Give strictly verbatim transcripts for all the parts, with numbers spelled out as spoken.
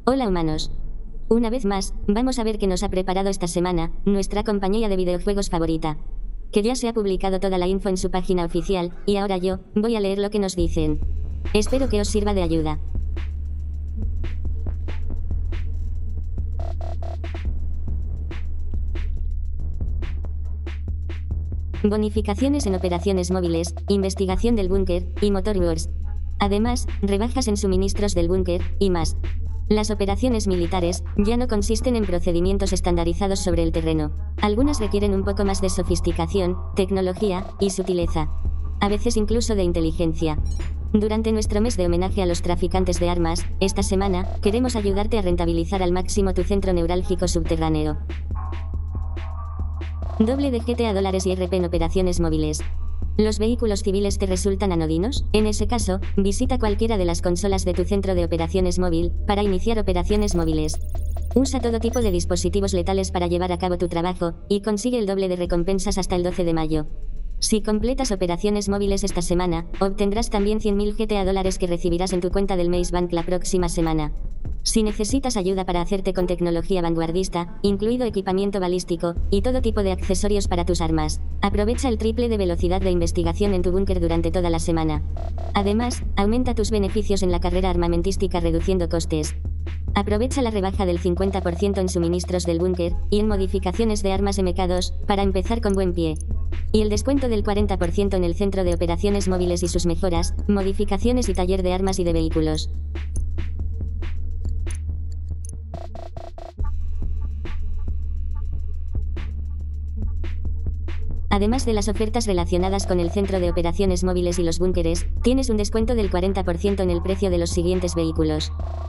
Hola humanos. Una vez más, vamos a ver qué nos ha preparado esta semana, nuestra compañía de videojuegos favorita. Que ya se ha publicado toda la info en su página oficial, y ahora yo, voy a leer lo que nos dicen. Espero que os sirva de ayuda. Bonificaciones en operaciones móviles, investigación del búnker, y Motor Wars. Además, rebajas en suministros del búnker, y más. Las operaciones militares ya no consisten en procedimientos estandarizados sobre el terreno. Algunas requieren un poco más de sofisticación, tecnología y sutileza. A veces incluso de inteligencia. Durante nuestro mes de homenaje a los traficantes de armas, esta semana, queremos ayudarte a rentabilizar al máximo tu centro neurálgico subterráneo. Doble de G T A dólares y R P en operaciones móviles. ¿Los vehículos civiles te resultan anodinos? En ese caso, visita cualquiera de las consolas de tu centro de operaciones móvil, para iniciar operaciones móviles. Usa todo tipo de dispositivos letales para llevar a cabo tu trabajo, y consigue el doble de recompensas hasta el doce de mayo. Si completas operaciones móviles esta semana, obtendrás también cien mil G T A dólares que recibirás en tu cuenta del Maze Bank la próxima semana. Si necesitas ayuda para hacerte con tecnología vanguardista, incluido equipamiento balístico, y todo tipo de accesorios para tus armas, aprovecha el triple de velocidad de investigación en tu búnker durante toda la semana. Además, aumenta tus beneficios en la carrera armamentística reduciendo costes. Aprovecha la rebaja del cincuenta por ciento en suministros del búnker, y en modificaciones de armas M K dos, para empezar con buen pie. Y el descuento del cuarenta por ciento en el centro de operaciones móviles y sus mejoras, modificaciones y taller de armas y de vehículos. Además de las ofertas relacionadas con el centro de operaciones móviles y los búnkeres, tienes un descuento del cuarenta por ciento en el precio de los siguientes vehículos.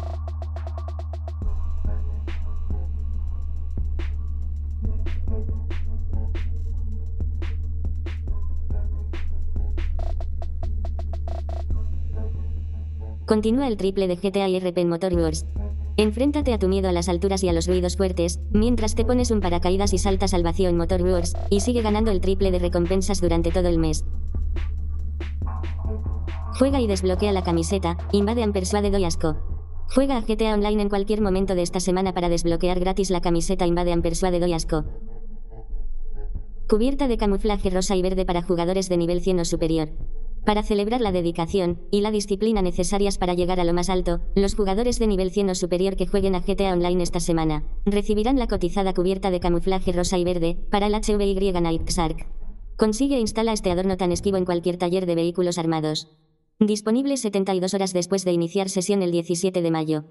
Continúa el triple de G T A y R P en Motor Wars. Enfréntate a tu miedo a las alturas y a los ruidos fuertes, mientras te pones un paracaídas y saltas al vacío en Motor Wars, y sigue ganando el triple de recompensas durante todo el mes. Juega y desbloquea la camiseta, Invade and Persuade do Asco. Juega a G T A Online en cualquier momento de esta semana para desbloquear gratis la camiseta Invade and Persuade do Asco. Cubierta de camuflaje rosa y verde para jugadores de nivel cien o superior. Para celebrar la dedicación y la disciplina necesarias para llegar a lo más alto, los jugadores de nivel cien o superior que jueguen a G T A Online esta semana recibirán la cotizada cubierta de camuflaje rosa y verde para el H V Y Night Shark. Consigue e instala este adorno tan esquivo en cualquier taller de vehículos armados. Disponible setenta y dos horas después de iniciar sesión el diecisiete de mayo.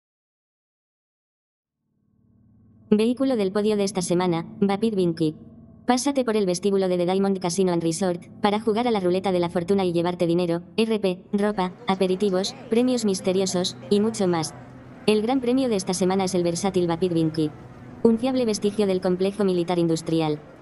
Vehículo del podio de esta semana, Vapid Vinky. Pásate por el vestíbulo de The Diamond Casino and Resort, para jugar a la ruleta de la fortuna y llevarte dinero, R P, ropa, aperitivos, premios misteriosos, y mucho más. El gran premio de esta semana es el versátil Vapid Vinky. Un fiable vestigio del complejo militar industrial.